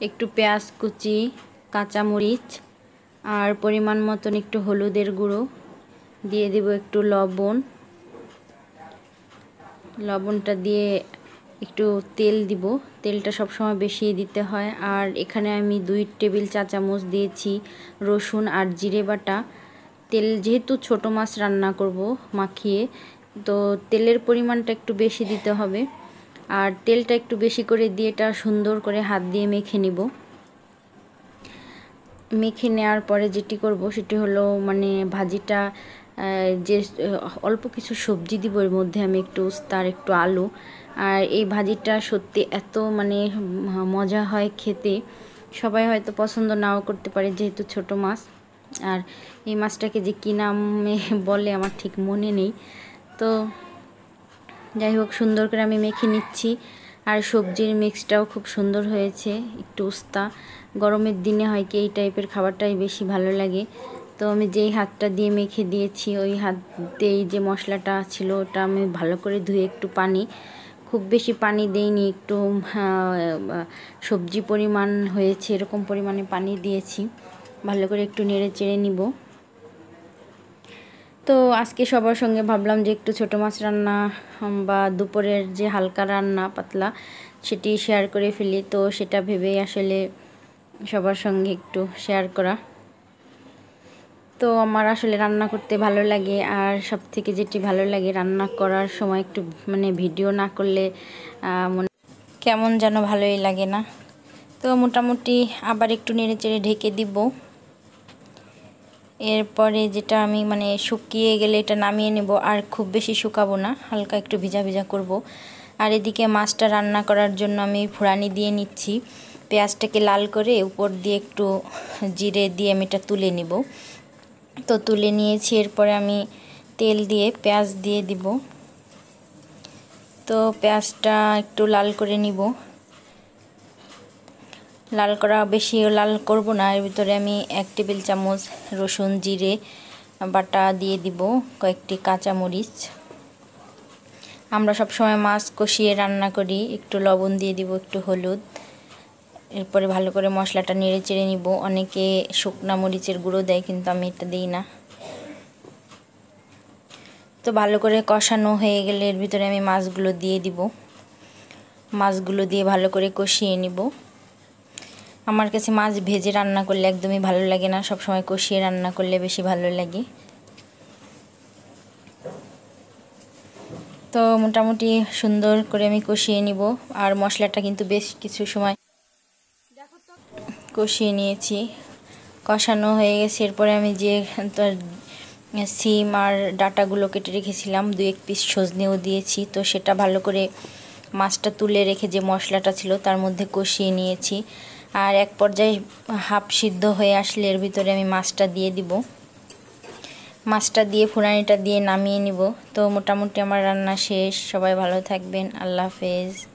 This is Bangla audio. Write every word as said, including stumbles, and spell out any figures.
একটু পেঁয়াজ কুচি, কাঁচামরিচ আর পরিমাণ মতন একটু হলুদের গুঁড়ো দিয়ে দেব, একটু লবণ লবণটা দিয়ে একটু তেল দিব। তেলটা সবসময় বেশি দিতে হয়। আর এখানে আমি দুই টেবিল চা চামচ দিয়েছি রসুন আর জিরে বাটা। তেল যেহেতু ছোট মাছ রান্না করব মাখিয়ে, তো তেলের পরিমাণটা একটু বেশি দিতে হবে। আর তেলটা একটু বেশি করে দিয়ে এটা সুন্দর করে হাত দিয়ে মেখে নিব। মেখে নেওয়ার পরে যেটি করব সেটি হলো মানে ভাজিটা, যে অল্প কিছু সবজি দিব এর মধ্যে, আমি একটু উস্তা আর একটু আলু। আর এই ভাজিটা সত্যি এত মানে মজা হয় খেতে। সবাই হয়তো পছন্দ নাও করতে পারে যেহেতু ছোট মাছ। আর এই মাছটাকে যে কী নামে বলে আমার ঠিক মনে নেই। তো যাই হোক, সুন্দর করে আমি মেখে নিচ্ছি। আর সবজির মিক্সটাও খুব সুন্দর হয়েছে। একটু উস্তা, গরমের দিনে হয় কি এই টাইপের খাবারটাই বেশি ভালো লাগে। তো আমি যেই হাতটা দিয়ে মেখে দিয়েছি ওই হাতেই যে মশলাটা ছিল ওটা আমি ভালো করে ধুয়ে একটু পানি, খুব বেশি পানি দেইনি, একটু সবজি পরিমাণ হয়েছে এরকম পরিমাণে পানি দিয়েছি। ভালো করে একটু নেড়ে চেড়ে নিব। তো আজকে সবার সঙ্গে ভাবলাম যে একটু ছোটো মাছ রান্না বা দুপুরের যে হালকা রান্না পাতলা সেটি শেয়ার করে ফেলি। তো সেটা ভেবেই আসলে সবার সঙ্গে একটু শেয়ার করা। তো আমার আসলে রান্না করতে ভালো লাগে। আর সব থেকে যেটি ভালো লাগে, রান্না করার সময় একটু মানে ভিডিও না করলে মনে কেমন যেন ভালোই লাগে না। তো মোটামুটি আবার একটু নেড়ে চেড়ে ঢেকে দিব। এরপরে যেটা আমি মানে শুকিয়ে গেলে এটা নামিয়ে নেব। আর খুব বেশি শুকাবো না, হালকা একটু ভিজা ভিজা করব। আর এদিকে মাছটা রান্না করার জন্য আমি ফোড়ানি দিয়ে নিচ্ছি। পেঁয়াজটাকে লাল করে উপর দিয়ে একটু জিরে দিয়ে আমি এটা তুলে নিব। তো তুলে নিয়েছি। এরপরে আমি তেল দিয়ে পেঁয়াজ দিয়ে দিব। তো পেঁয়াজটা একটু লাল করে নিব। লাল করা বেশি লাল করব না। এর ভিতরে আমি এক টেবিল চামচ রসুন জিরে বাটা দিয়ে দিব, কয়েকটি কাঁচামরিচ। আমরা সব সময় মাছ কষিয়ে রান্না করি। একটু লবণ দিয়ে দিব, একটু হলুদ। এরপরে ভালো করে মশলাটা নেড়ে চেড়ে নিব। অনেকে শুকনা মরিচের গুঁড়ো দেয়, কিন্তু আমি এটা দিই না। তো ভালো করে কষানো হয়ে গেলে এর ভিতরে আমি মাছগুলো দিয়ে দিব। মাছগুলো দিয়ে ভালো করে কষিয়ে নিব। আমার কাছে মাছ ভেজে রান্না করলে একদমই ভালো লাগে না, সব সময় কষিয়ে রান্না করলে বেশি ভালো লাগে। তো মোটামুটি সুন্দর করে আমি কষিয়ে নিব। আর মশলাটা কিন্তু বেশ কিছু সময় কষিয়ে নিয়েছি, কষানো হয়ে গেছে। এরপরে আমি যে সিম আর ডাটাগুলো কেটে রেখেছিলাম, দুই এক পিস সজনেও দিয়েছি। তো সেটা ভালো করে মাছটা তুলে রেখে যে মশলাটা ছিল তার মধ্যে কষিয়ে নিয়েছি। আর এক পর্যায়ে হাফ সিদ্ধ হয়ে আসলে এর ভিতরে আমি মাছটা দিয়ে দিব। মাছটা দিয়ে ফোড়ানিটা দিয়ে নামিয়ে নিব। তো মোটামুটি আমার রান্না শেষ। সবাই ভালো থাকবেন। আল্লাহ হাফেজ।